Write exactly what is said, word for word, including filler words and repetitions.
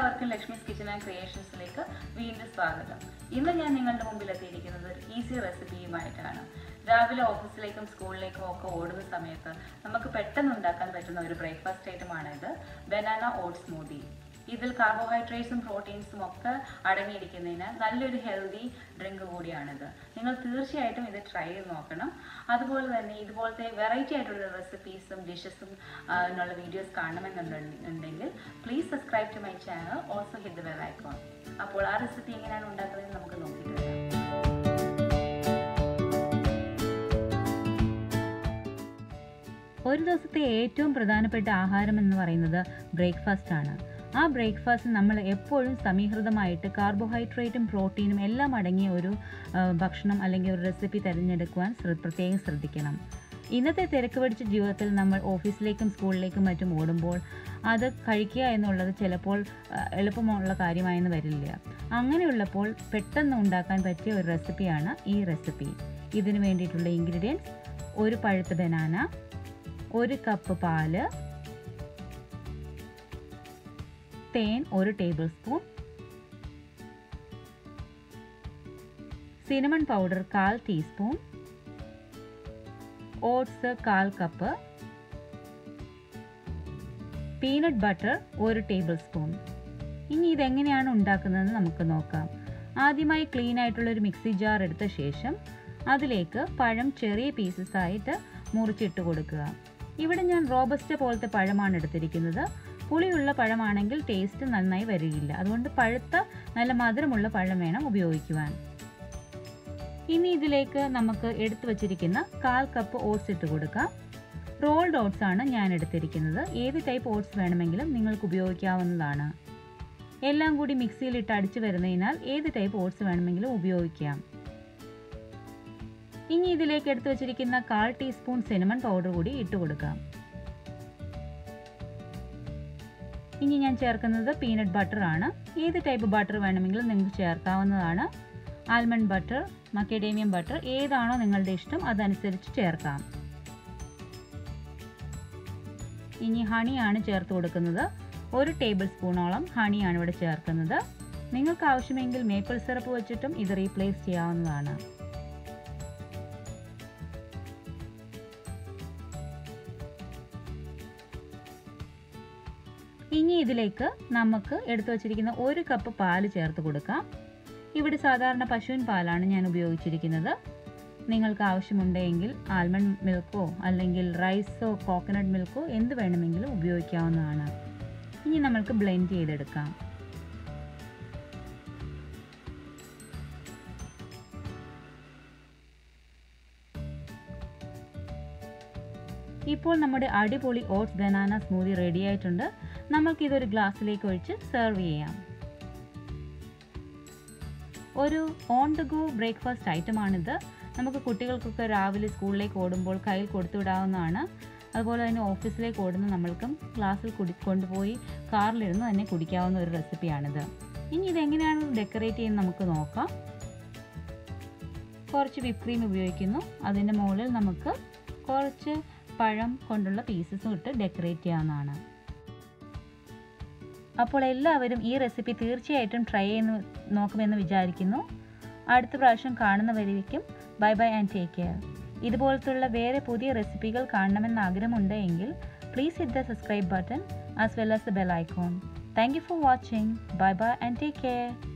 എല്ലാവർക്കും Lakshmi's kitchen and ക്രിയേഷൻസിലേക്ക് വീണ്ടും സ്വാഗതം. ഇന്ന് ഞാൻ നിങ്ങളുടെ മുമ്പിൽ എത്തിയിരിക്കുന്നത് ഒരു ഈസി റെസിപ്പിയുമായിട്ടാണ്. രാവിലെ ഓഫീസിലേക്കും സ്കൂളിലേക്കും ഒക്കെ ഓടുന്ന സമയത്ത് നമുക്ക് പെട്ടെന്ന് ഉണ്ടാക്കാൻ പറ്റുന്ന ഒരു ബ്രേക്ക്ഫാസ്റ്റ് ഐറ്റമാണിത്, ബനാന ഓട്സ് സ്മൂതി. ഇതിൽ കാർബോഹൈഡ്രേറ്റ്സും പ്രോട്ടീൻസും ഒക്കെ അടങ്ങിയിരിക്കുന്നതിന് നല്ലൊരു ഹെൽത്തി ഡ്രിങ്ക് കൂടിയാണിത്. നിങ്ങൾ തീർച്ചയായിട്ടും ഇത് ട്രൈ ചെയ്ത് നോക്കണം. അതുപോലെ തന്നെ ഇതുപോലത്തെ വെറൈറ്റി ആയിട്ടുള്ള റെസിപ്പീസും ഡിഷസും എന്നുള്ള വീഡിയോസ് കാണണമെന്നുണ്ടെങ്കിൽ please subscribe to my channel, also hit the bell icon. അപ്പോൾ ആ റെസിപ്പി എങ്ങനെയാണ് ഉണ്ടാക്കുന്നത് നമുക്ക് നോക്കിയിട്ട് വരാം. ഒരു ദിവസത്തെ ഏറ്റവും പ്രധാനപ്പെട്ട ആഹാരം എന്ന് പറയുന്നത് ബ്രേക്ക്ഫാസ്റ്റ് ആണ്. ആ ബ്രേക്ക്ഫാസ്റ്റ് നമ്മൾ എപ്പോഴും സമീകൃതമായിട്ട് കാർബോഹൈഡ്രേറ്റും പ്രോട്ടീനും എല്ലാം അടങ്ങിയ ഒരു ഭക്ഷണം അല്ലെങ്കിൽ ഒരു റെസിപ്പി തിരഞ്ഞെടുക്കുവാൻ പ്രത്യേകം ശ്രദ്ധിക്കണം. ഇന്നത്തെ തിരക്ക് പിടിച്ച ജീവിതത്തിൽ നമ്മൾ ഓഫീസിലേക്കും സ്കൂളിലേക്കും മറ്റും ഓടുമ്പോൾ അത് കഴിക്കുക എന്നുള്ളത് ചിലപ്പോൾ എളുപ്പമുള്ള കാര്യമായെന്ന് വരില്ല. അങ്ങനെയുള്ളപ്പോൾ പെട്ടെന്ന് ഉണ്ടാക്കാൻ പറ്റിയ ഒരു റെസിപ്പിയാണ് ഈ റെസിപ്പി. ഇതിന് വേണ്ടിയിട്ടുള്ള ഇൻഗ്രീഡിയൻസ്: ഒരു പഴുത്ത ബനാന, ഒരു കപ്പ് പാല്, തേൻ ഒരു ടേബിൾ സ്പൂൺ, സിനമൺ പൗഡർ കാൽ ടീസ്പൂൺ, ഓട്സ് കാൽ കപ്പ്, പീനട്ട് ബട്ടർ ഒരു ടേബിൾ സ്പൂൺ. ഇനി ഇതെങ്ങനെയാണ് ഉണ്ടാക്കുന്നതെന്ന് നമുക്ക് നോക്കാം. ആദ്യമായി ക്ലീൻ ആയിട്ടുള്ള ഒരു മിക്സി ജാർ എടുത്ത ശേഷം അതിലേക്ക് പഴം ചെറിയ പീസസ് ആയിട്ട് മുറിച്ചിട്ട് കൊടുക്കുക. ഇവിടെ ഞാൻ റോബസ്റ്റ പോലത്തെ പഴമാണ് എടുത്തിരിക്കുന്നത്. പുളിയുള്ള പഴമാണെങ്കിൽ ടേസ്റ്റ് നന്നായി വരികയില്ല. അതുകൊണ്ട് പഴുത്ത നല്ല മധുരമുള്ള പഴം വേണം ഉപയോഗിക്കുവാൻ. ഇനി ഇതിലേക്ക് നമുക്ക് എടുത്തു വച്ചിരിക്കുന്ന കാൽ കപ്പ് ഓട്സ് ഇട്ട് കൊടുക്കാം. റോൾഡ് ഓട്സ് ആണ് ഞാൻ എടുത്തിരിക്കുന്നത്. ഏത് ടൈപ്പ് ഓട്സ് വേണമെങ്കിലും നിങ്ങൾക്ക് ഉപയോഗിക്കാവുന്നതാണ്. എല്ലാം കൂടി മിക്സിയിലിട്ട് അടിച്ചു വരുന്നതിനാൽ ഏത് ടൈപ്പ് ഓട്സ് വേണമെങ്കിലും ഉപയോഗിക്കാം. ഇനി ഇതിലേക്ക് എടുത്തു വച്ചിരിക്കുന്ന കാൽ ടീസ്പൂൺ സിനമൺ പൗഡർ കൂടി ഇട്ട് കൊടുക്കാം. ഇനി ഞാൻ ചേർക്കുന്നത് പീനട്ട് ബട്ടർ ആണ്. ഏത് ടൈപ്പ് ബട്ടർ വേണമെങ്കിലും നിങ്ങൾക്ക് ചേർക്കാവുന്നതാണ്. ആൽമണ്ട് ബട്ടർ, മക്കഡേമിയം ബട്ടർ, ഏതാണോ നിങ്ങളുടെ ഇഷ്ടം അതനുസരിച്ച് ചേർക്കാം. ഇനി ഹണിയാണ് ചേർത്ത് കൊടുക്കുന്നത്. ഒരു ടേബിൾ സ്പൂണോളം ഹണിയാണ് ഇവിടെ ചേർക്കുന്നത്. നിങ്ങൾക്ക് ആവശ്യമെങ്കിൽ മേപ്പിൾ സിറപ്പ് വെച്ചിട്ടും ഇത് റീപ്ലേസ് ചെയ്യാവുന്നതാണ്. ഇനി ഇതിലേക്ക് നമുക്ക് എടുത്തു വച്ചിരിക്കുന്ന ഒരു കപ്പ് പാല് ചേർത്ത് കൊടുക്കാം. ഇവിടെ സാധാരണ പശുവിൻ പാലാണ് ഞാൻ ഉപയോഗിച്ചിരിക്കുന്നത്. നിങ്ങൾക്ക് ആവശ്യമുണ്ടെങ്കിൽ ആൽമണ്ട് മിൽക്കോ അല്ലെങ്കിൽ റൈസോ കോക്കനട്ട് മിൽക്കോ എന്ത് വേണമെങ്കിലും ഉപയോഗിക്കാവുന്നതാണ്. ഇനി നമുക്ക് ബ്ലെൻഡ് ചെയ്തെടുക്കാം. ഇപ്പോൾ നമ്മുടെ അടിപൊളി ഓട്സ് ബനാന സ്മൂതി റെഡി ആയിട്ടുണ്ട്. നമുക്ക് ഇതൊരു ഗ്ലാസ്സിലേക്ക് ഒഴിച്ച് സെർവ് ചെയ്യാം. ഒരു ഓൺ ദ ഗോ ബ്രേക്ക്ഫാസ്റ്റ് ഐറ്റമാണിത്. നമുക്ക് കുട്ടികൾക്കൊക്കെ രാവിലെ സ്കൂളിലേക്ക് ഓടുമ്പോൾ കയ്യിൽ കൊടുത്തുവിടാവുന്നതാണ്. അതുപോലെ തന്നെ ഓഫീസിലേക്ക് ഓടുന്ന നമ്മൾക്കും ഗ്ലാസ്സിൽ കുടി കൊണ്ടുപോയി കാറിലിരുന്ന് തന്നെ കുടിക്കാവുന്ന ഒരു റെസിപ്പിയാണിത്. ഇനി ഇതെങ്ങനെയാണ് ഡെക്കറേറ്റ് ചെയ്യുന്നത് നമുക്ക് നോക്കാം. കുറച്ച് വിപ്പ് ക്രീം ഉപയോഗിക്കുന്നു. അതിൻ്റെ മുകളിൽ നമുക്ക് കുറച്ച് പഴം കൊണ്ടുള്ള പീസസും ഇട്ട് ഡെക്കറേറ്റ് ചെയ്യാവുന്നതാണ്. അപ്പോൾ എല്ലാവരും ഈ റെസിപ്പി തീർച്ചയായിട്ടും ട്രൈ ചെയ്ത് നോക്കുമെന്ന് വിചാരിക്കുന്നു. അടുത്ത പ്രാവശ്യം കാണുന്നവരേക്കും bye bye and take care. ഇതുപോലത്തുള്ള വേറെ പുതിയ റെസിപ്പികൾ കാണണമെന്ന് ആഗ്രഹമുണ്ട് എങ്കിൽ please hit the subscribe button as well as the bell icon. Thank you for watching. Bye bye and take care.